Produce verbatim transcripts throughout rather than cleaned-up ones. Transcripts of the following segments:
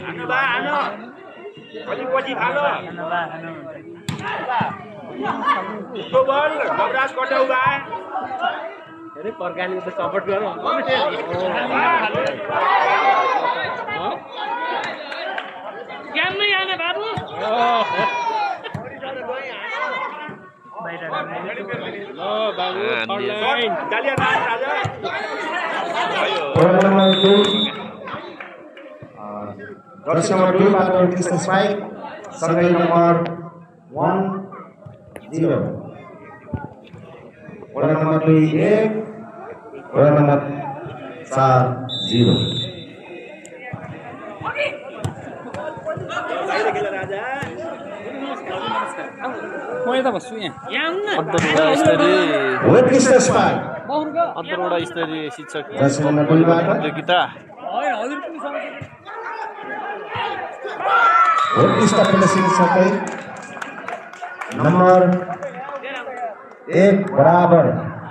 आनो बा आनो अलि पछि थालो आनो बा आनो तो बल नवराज कटाउ बा हेरे प्रकारले त सपोर्ट गर्नु क्याममै आने बाबु ल बाबु थर्ड लाइन डालिया राजा जर्सी नम्बर दुई बाट कृष्ण स्पाइक सँगै नम्बर वन जिरो वडा नम्बर दुई एक वडा नम्बर चार जिरो म यता बस्छु यहाँ यहाँ कृष्ण स्पाइक अन्तर्वटा स्तरीय शिक्षक जर्सी नम्बर दुई बाट प्रतियोगिता कृष्ण फिनिसिङ सँगै नम्बर एक बराबर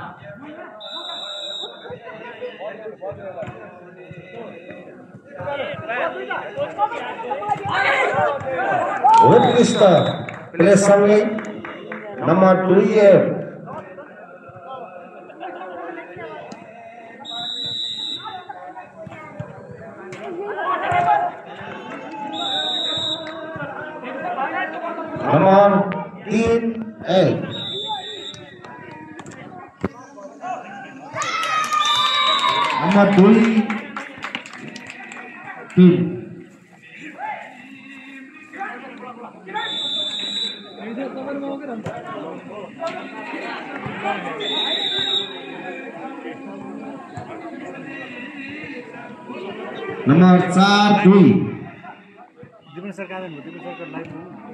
उत्कृष्ट प्लेसँगै नम्बर दुई एक नम्बर तीन एक नम्बर दुई तीन नम्बर चार दुई दिपन सरकार दिपन सरकार लाइभ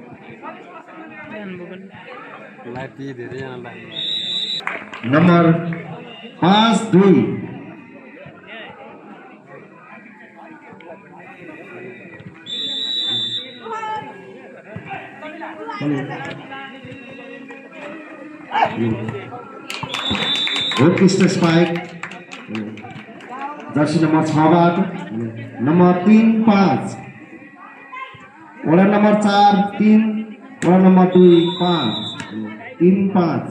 लाइभ दिए धेरैजनालाई नम्बर पाँच दुई उत्कृष्ट स्पाइक जर्सी नम्बर छ बाट नम्बर तीन पाँच वडा नम्बर चार तीन वडा नम्बर दुई पाँच तीन पाँच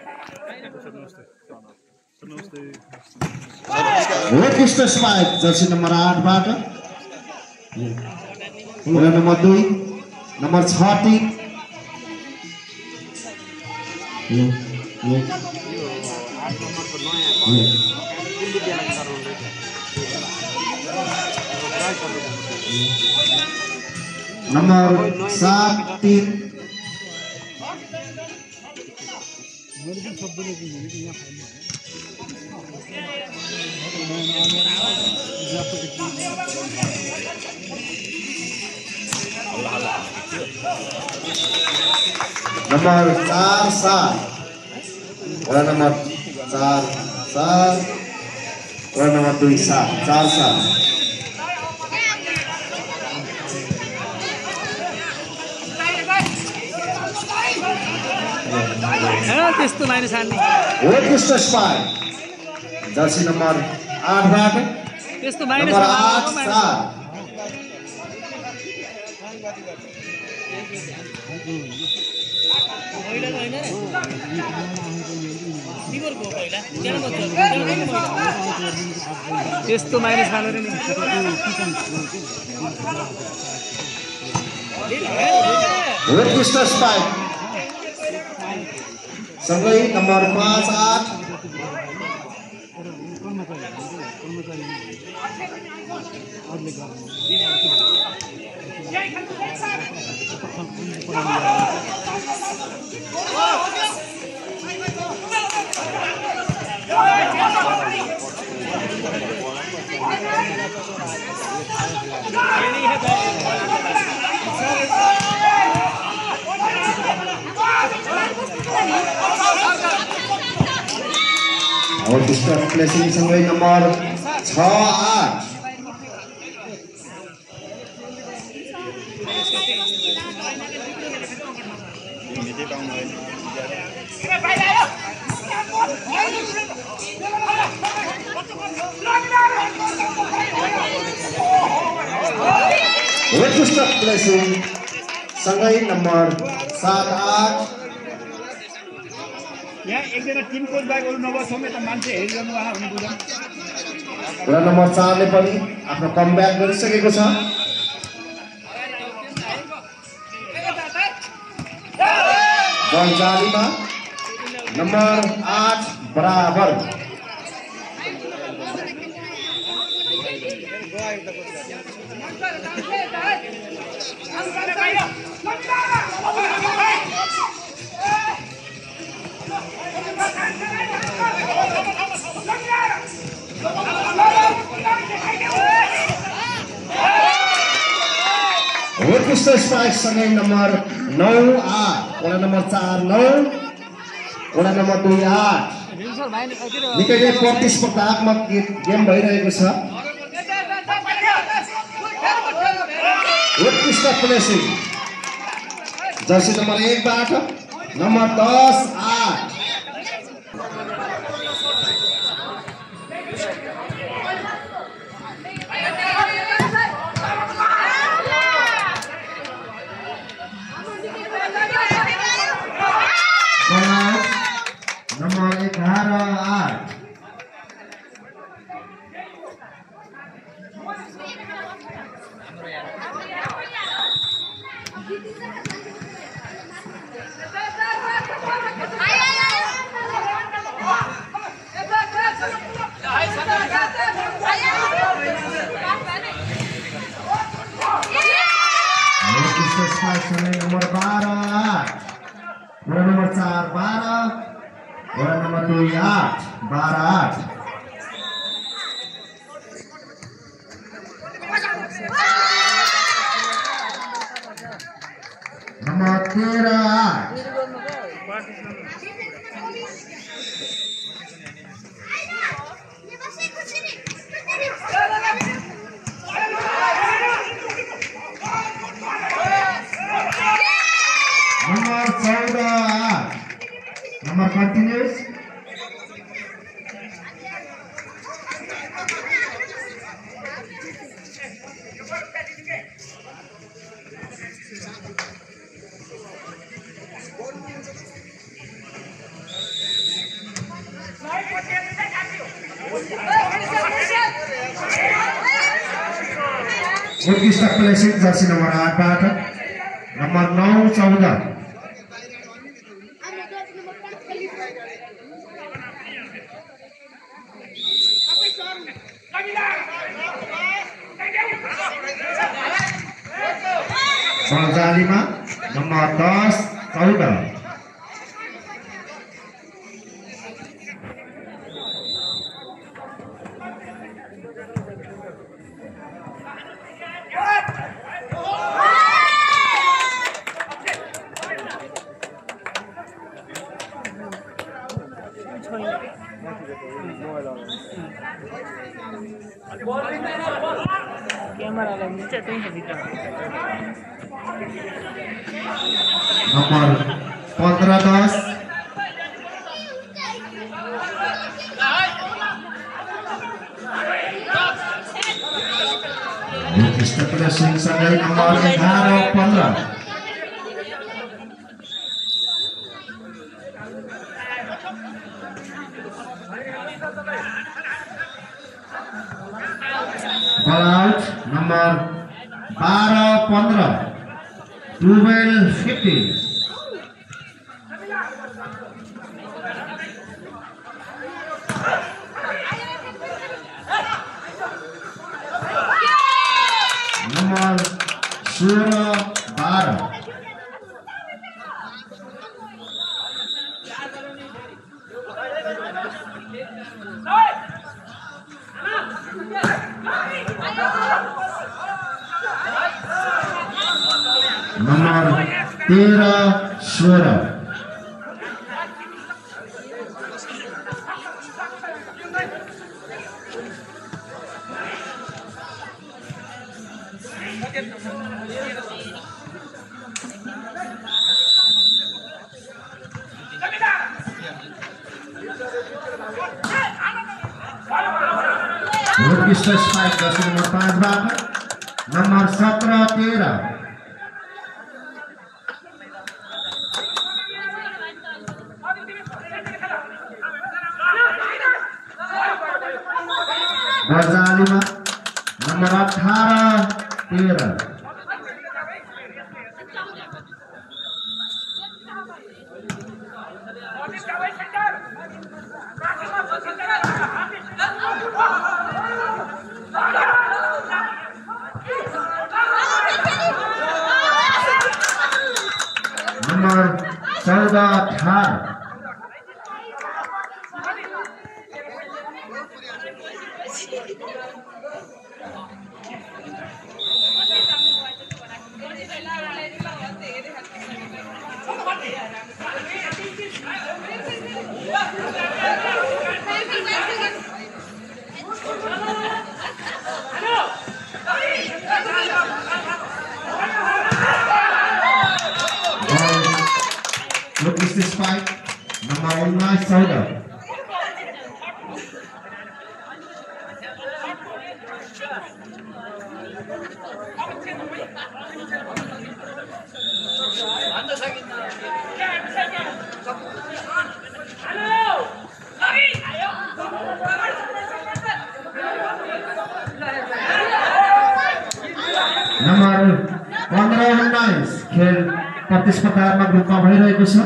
उत्कृष्ट स्पाइक जर्सी नम्बर आठ बाट वडा नम्बर दुई नम्बर छ तीन नम्बर सात तीन नम्बर चार सात वडा नम्बर चार सात वडा नम्बर दुई सात चार सात त्यस्तो माइनस हान्ने उत्कृष्ट स्पाइक जर्सी नम्बर आठ बाट त्यस्तो माइनस नम्बर आठ चार त्यस्तो माइनस हालेर नि उत्कृष्ट स्पाइक सँगै नम्बर पाँच आठ और डिस्टर्ब प्लेसिंग सँगै नम्बर छ आठ उत्कृष्ट प्लेसिङ सँगै नम्बर सात आठ यहाँ एकजना टिम कोच बाहेक अरू नबसौँ यता मान्छे हेरिरहनु उहाँ हुनु बुझौँ वडा नम्बर चारले पनि आफ्नो कमब्याक गरिसकेको छ बल जालीमा नम्बर आठ बराबर उत्कृष्ट स्ट्राइक सँगै नम्बर नौ आठ वडा नम्बर चार नौ वडा नम्बर दुई आठ निकै नै प्रतिस्पर्धात्मक गेम भइरहेको छ उत्कृष्ट प्लेसिङ जर्सी नम्बर एकबाट नम्बर दस आठ नम्बर एघार आठ नंबर बारह आठ वडा नंबर चार बारह वडा नंबर दुई आठ बारह आठ नंबर तेरह आठ नंबर चौदह आठ नंबर कंटिन्यूस उत्कृष्ट प्लेसिङ जर्सी नंबर आठ बाट नंबर नौ चौदह जालीमा नंबर दस चौदह नंबर पंद्रह दस उत्कृष्ट प्लेसिङ सँगै नंबर एघार पंद्रह बल आउट नंबर बारह पंद्रह ट्वेल्व फिफ्टीन नंबर सोलह बारह नंबर तेरह सोलह उत्कृष्ट स्ट्राइक जर्सी नंबर पाँच बाट नंबर सत्रह तेरह बजालीमा नंबर अठारह तेरह नंबर चौदह अठारह Look is this fight number उन्नाइस चौदह नंबर पंद्रह उन्नाइस खेल प्रतिस्पर्धामा ग्रुपमा भइरहेको छ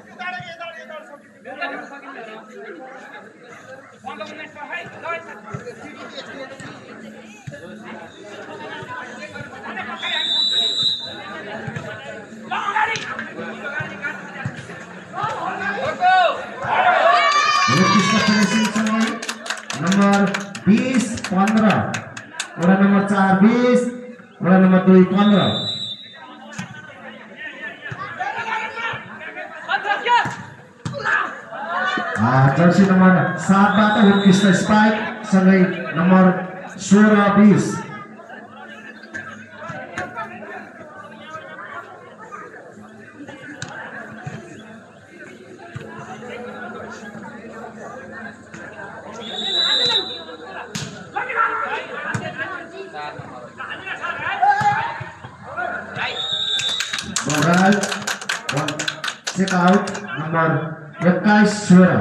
नंबर बीस पंद्रह वडा नंबर चार बीस वडा नंबर दुई पंद्रह जर्सी नंबर सात बाट उत्कृष्ट स्पाइक सँगै नंबर सोह्र बीस Right, one check out number एक्काइस सोह्र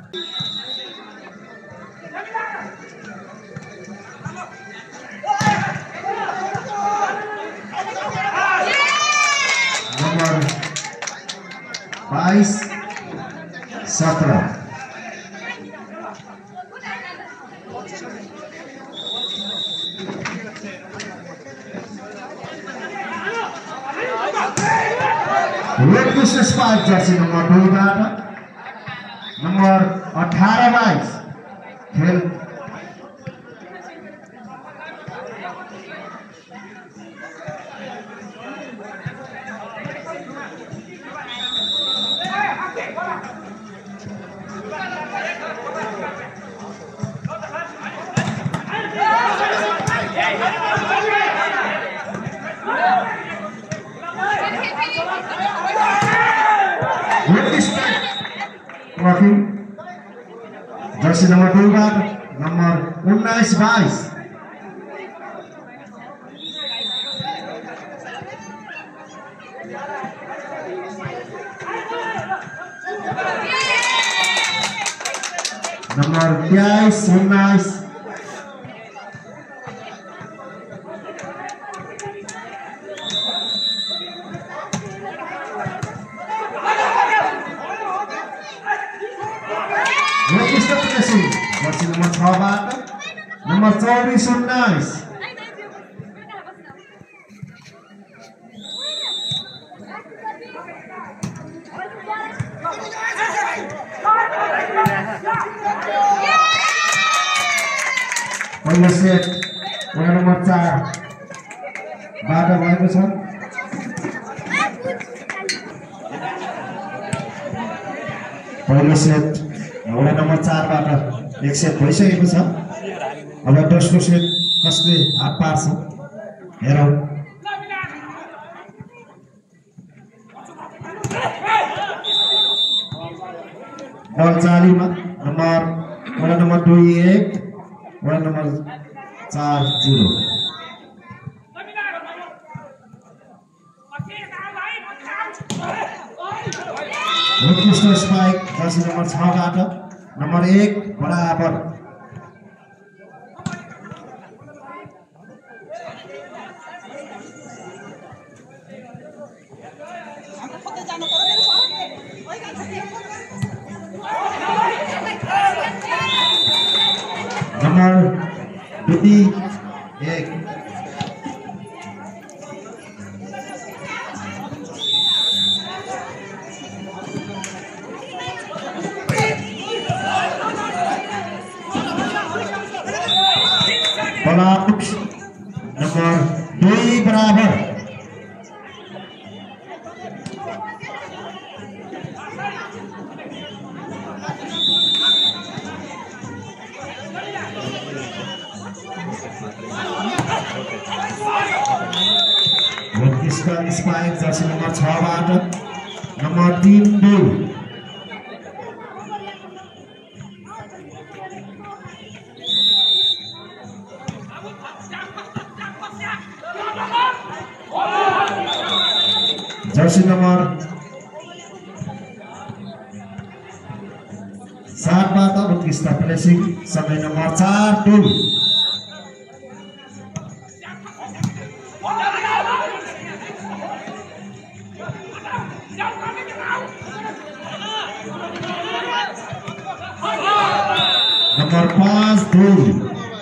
नंबर बाईस सत्रह स्पाइक जर्सी नंबर दुई बाट नंबर अठारह बाईस खेल जर्सी नंबर दुई बाट नंबर उन्नाइस बाईस नंबर तेईस उन्नाइस जर्सी नंबर छ बाट नंबर चौबीस उन्नाइस पहिलो सेट वडा नंबर चार बाट भएको छ पहिलो सेट वडा नंबर चार बाट एक सेट भइसकेको छ अब दोस्रो सेट कसले हात पार्छ हेरौँ बल चालीमा नंबर वडा नंबर दुई एक वडा नंबर चार जीरो उत्कृष्ट स्पाइक जर्सी नम्बर छ बाट नम्बर एक बराबर। नंबर दुई एक बलाउट नंबर दुई बराबर। स्पाइक जर्सी नंबर छ बाट नंबर तीन दुई। जर्सी नंबर सात बाट उत्कृष्ट प्लेसिङ समय नंबर चार दुई। नंबर पाँच दुई।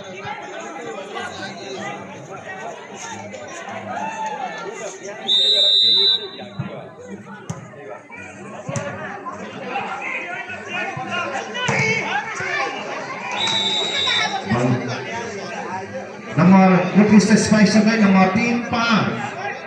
नंबर उत्कृष्ट स्पाइक सँगै नंबर तीन पाँच।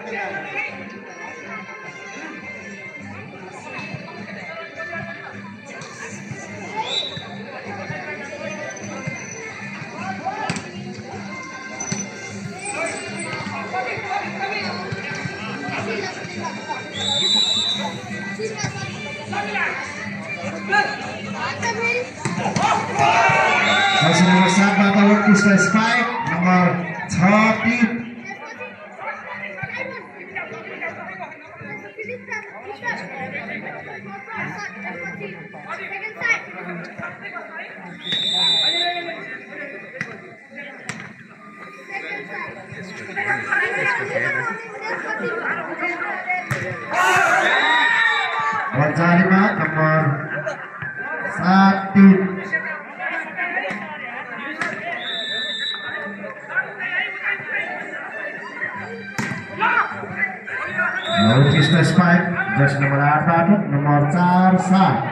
जर्सी नंबर सात बाट उत्कृष्ट स्पाइक नंबर छ तीन। बजारीमा नंबर सात तीन। उत्कृष्ट स्पाइक जर्सी नंबर आठ बाट नंबर चार सात।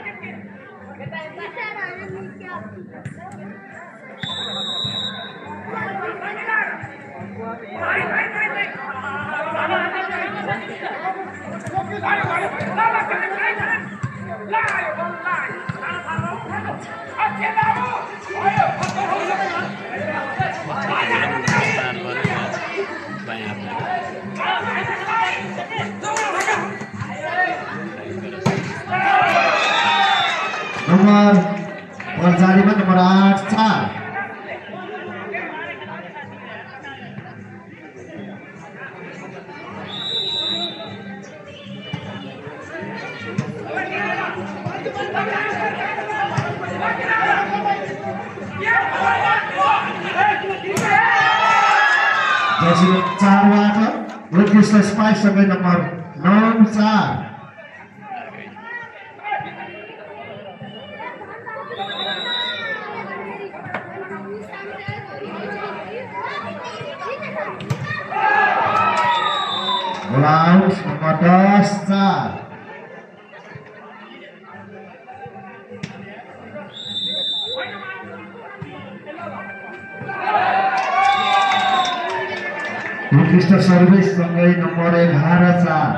नंबर बजारीमा नंबर आठ चार। जर्सी चार बाट उत्कृष्ट स्पाइक सँगै नंबर नौ चार। बलाउट नंबर दस चार। उत्कृष्ट सर्भिस सँगै नंबर एघार चार।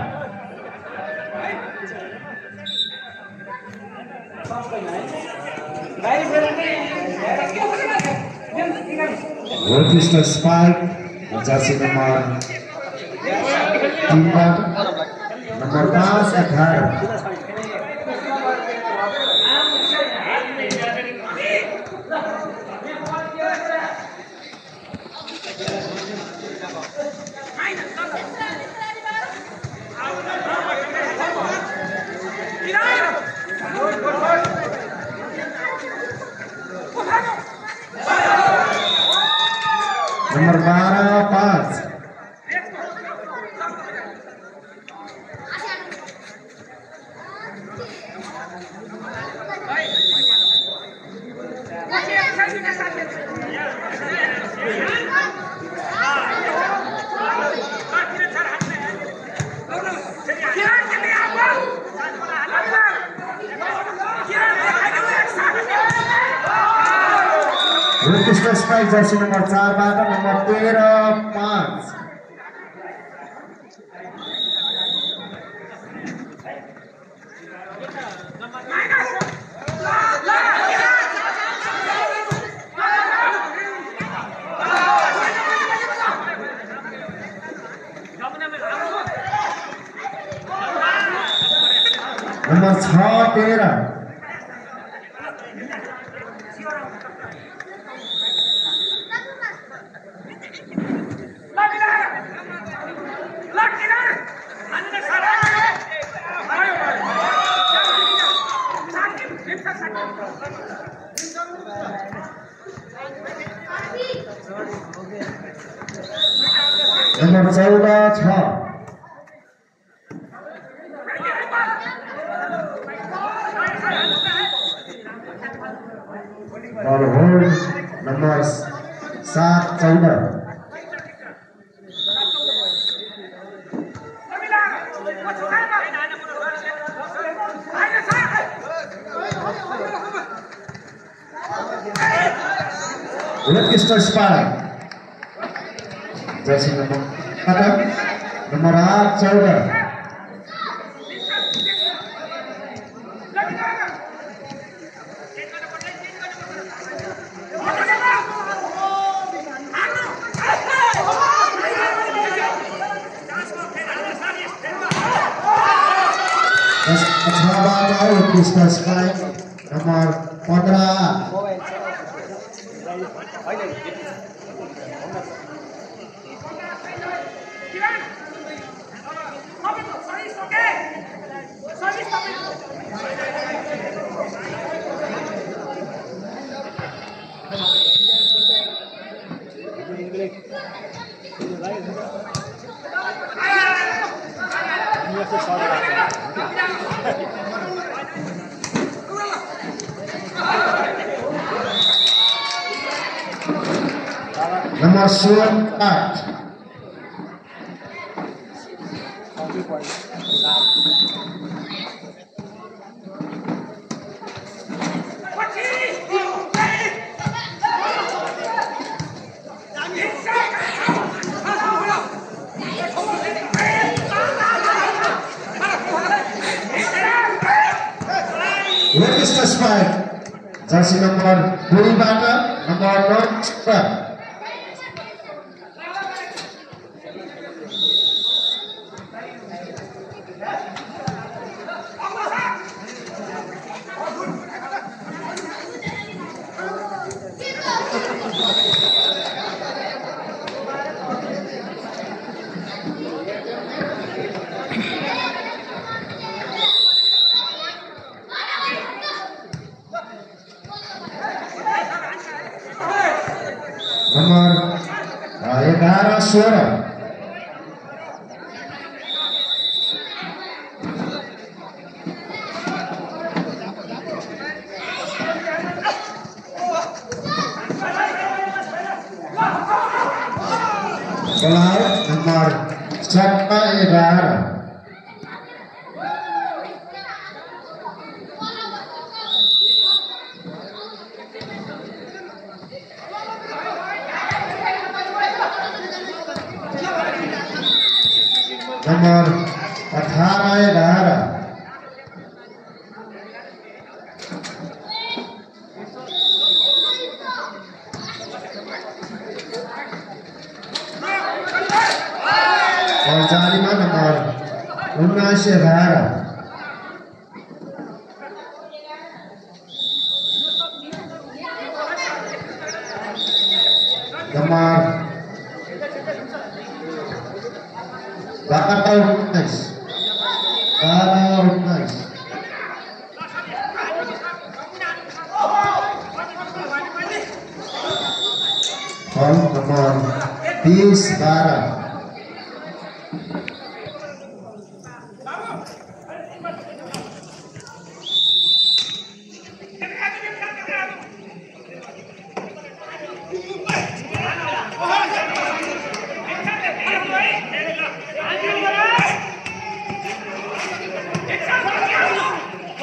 उत्कृष्ट स्पाइक जर्सी नंबर तीन नंबर पाँच एघार। Get out! Strike jersey number चारबाट नम्बर तेह्र पाँच नम्बर छ तेह्र नम्बर चौध छ और होल्ड नंबर सात चौदह left spike jersey number number आठ चौदह Krishna Sky nomor पंद्रह नंबर सोलह आठ लेटेस्ट स्पाइक जर्सी नंबर दुईबाट नंबर नौ छ नंबर ग्यारह सोलह नंबर सत्रह ग्यारह नंबर अठारह ग्यारह और जालिमा नंबर उन्नीस ग्यारह नंबर बारह उन्नीस बारह उन्नीस और नंबर बीस बारह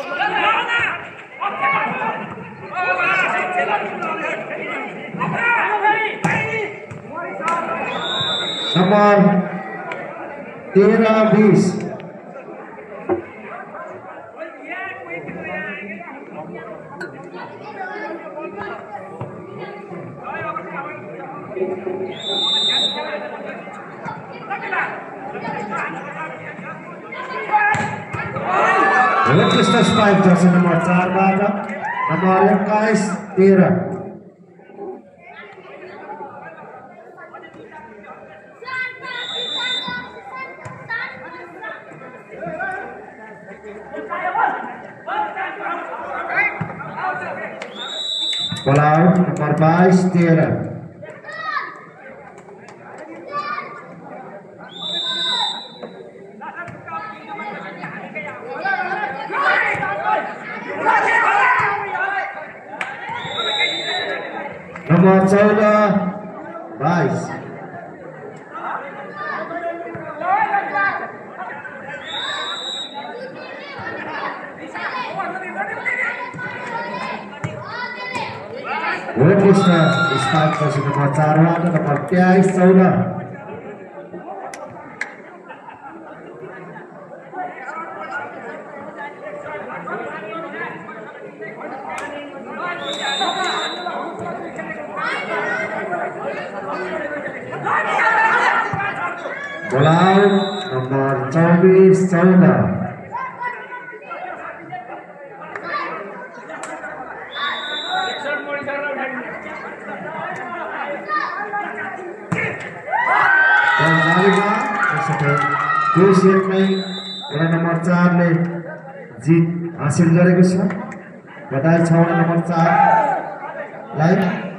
Okay. नम्बर तेह्र बिस Request spike jersey nomor चार बाट nomor एक्काइस तेह्र bola out nomor बाइस तेह्र nomor चौदह बाइस Request spike jersey nomor चार बाट nomor तेइस चौदह bola out nomor चौबीस चौदह त्यो सेटमै वडा नम्बर चार ले जित हासिल गरेको छ। बधाई छ वडा नम्बर चार लाई।